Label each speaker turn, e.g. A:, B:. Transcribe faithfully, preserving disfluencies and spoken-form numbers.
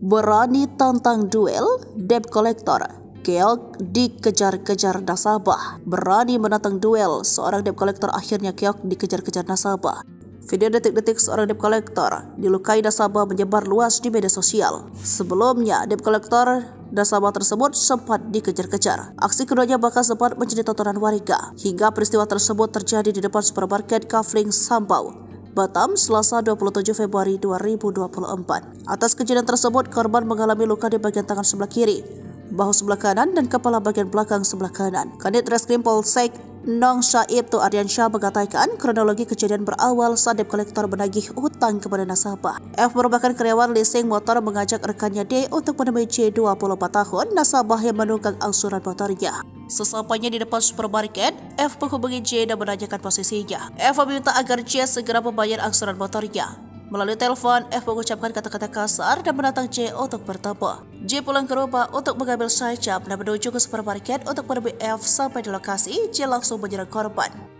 A: Berani tantang duel, debt collector keok dikejar-kejar nasabah. Berani menantang duel, seorang debt collector akhirnya keok dikejar-kejar nasabah. Video detik-detik seorang debt collector dilukai nasabah menyebar luas di media sosial. Sebelumnya, debt collector nasabah tersebut sempat dikejar-kejar. Aksi keduanya bahkan sempat menjadi tontonan warga hingga peristiwa tersebut terjadi di depan supermarket Kafling Sambau, Batam, Selasa dua puluh tujuh Februari dua ribu dua puluh empat. Atas kejadian tersebut, korban mengalami luka di bagian tangan sebelah kiri, bahu sebelah kanan, dan kepala bagian belakang sebelah kanan. Kanit Reskrim Polsek Nong Saibtu Ardiansyah mengatakan kronologi kejadian berawal saat debt collector menagih utang kepada nasabah. F merupakan karyawan leasing motor mengajak rekannya D untuk menemui C dua puluh empat tahun nasabah yang menunggak angsuran motornya. Sesampainya di depan supermarket, F menghubungi J dan menanyakan posisinya. F meminta agar J segera membayar angsuran motornya. Melalui telepon, F mengucapkan kata-kata kasar dan menantang J untuk bertemu. J pulang ke rumah untuk mengambil sajam dan menuju ke supermarket untuk menemui F. Sampai di lokasi, J langsung menyerang korban.